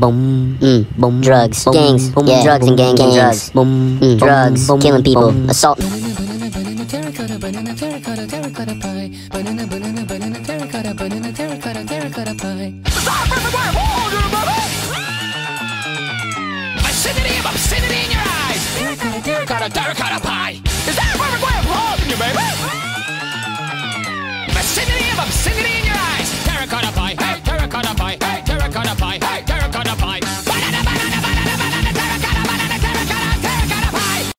Boom, boom, drugs, gangs, boom, yeah, drugs and gangs, and drugs, boom, drugs, killing people, assault. Obscenity of obscenity in your eyes. Terracotta pie. Is that a perfect way of loving you, baby? Obscenity of obscenity.